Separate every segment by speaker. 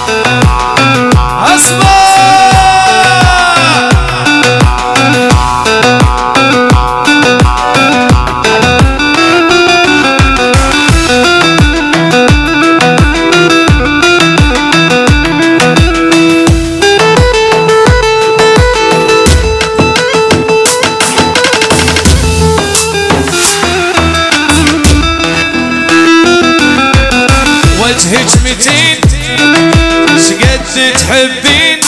Speaker 1: وجهك متين شقد تحبين،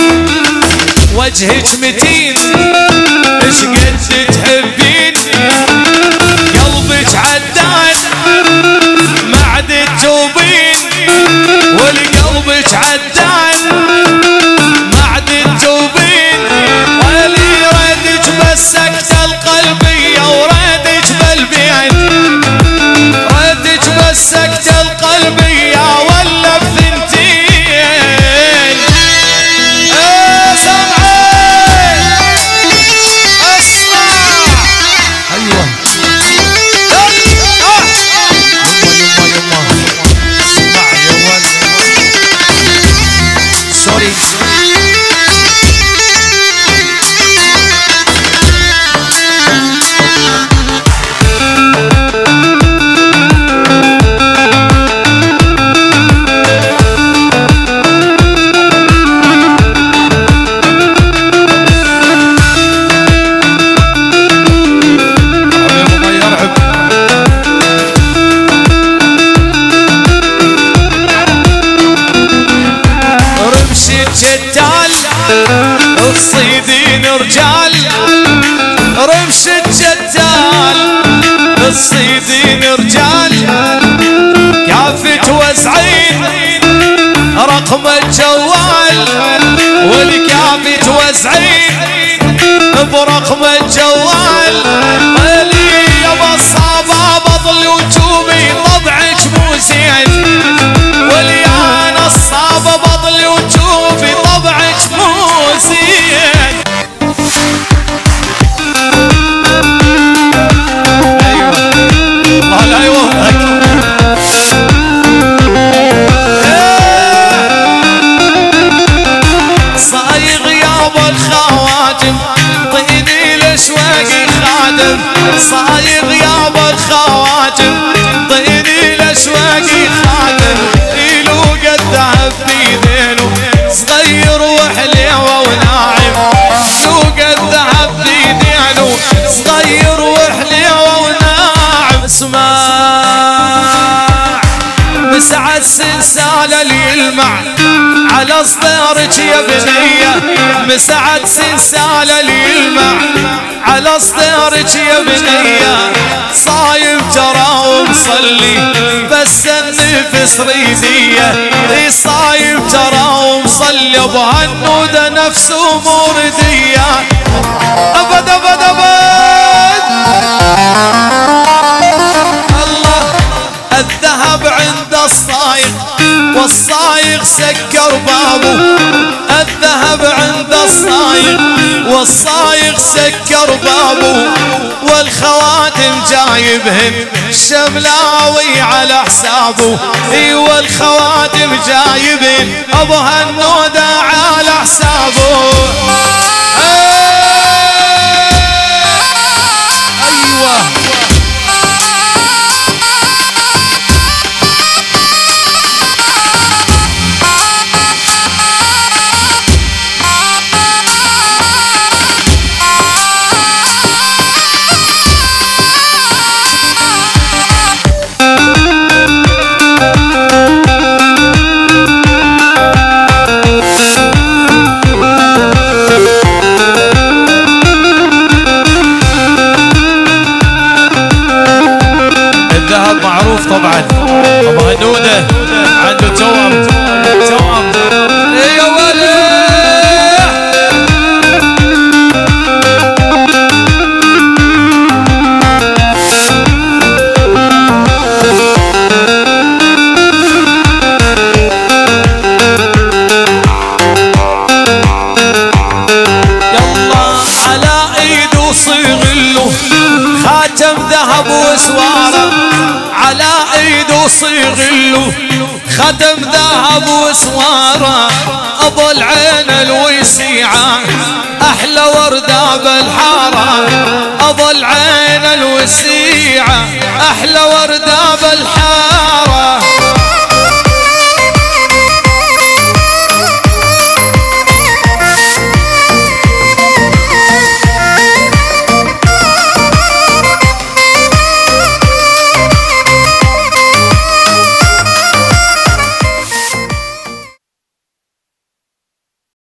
Speaker 1: وجهك متين شقد تحبين، قلبك عداد ما عاد تتوبين، والقلبك عداد ما عاد تتوبين، ولي ردك بسكت القلبية وردك بالبيت، ردك بسكت القلبية ولا بثنتين. سمعي اسمع. ايوه يما اسمع يا ولد. سوري الصيدين رجال، رمش الجدال الصيدين رجال، كافي توزعين رقم الجوال، والكافي توزعين برقم الجوال، اللي يبا الصابة بطل وجوبي طبعك مو زين، واللي انا الصابة بطل وجوبي طبعك مو زين. ايوه الله لا يوفقك. صايغ يابا الخواتم طيني الاشواقي خادم، صايغ يابا الخواتم طيني الاشواقي خادم، يلوق الذهب بيدينه صغير وحليوه وناعم، يلوق الذهب بيدينه صغير وحليوه وناعم. اسمع مسعد سلسال اللي يلمع على صدرك يا بنيه، مسعد سلسال اللي يلمع على صدرك يا بنيه، صايم ترى ومصلي بس النفس ريديه، صايم ترى ومصلي بهالنوده نفسه مورديه. ابد ابد ابد الله الذهب عند الصايغ والصايغ سكر بابه، الذهب عند الصايغ والصايغ سكر بابه، والخواتم جايبهن شملاوي على حسابه، ايوه الخواتم جايبهن ابو هالنوده على حسابه. ايوه معروف طبعا ابو هنوده عنده توأم توأم. يا ولد يلا على ايده صيغله خاتم ذهب وسواره، على ايده صيغله ختم ذهب وسواره ابو العين الوسيعه احلى ورده بالحاره ابو العين الوسيعه احلى ورده بالحاره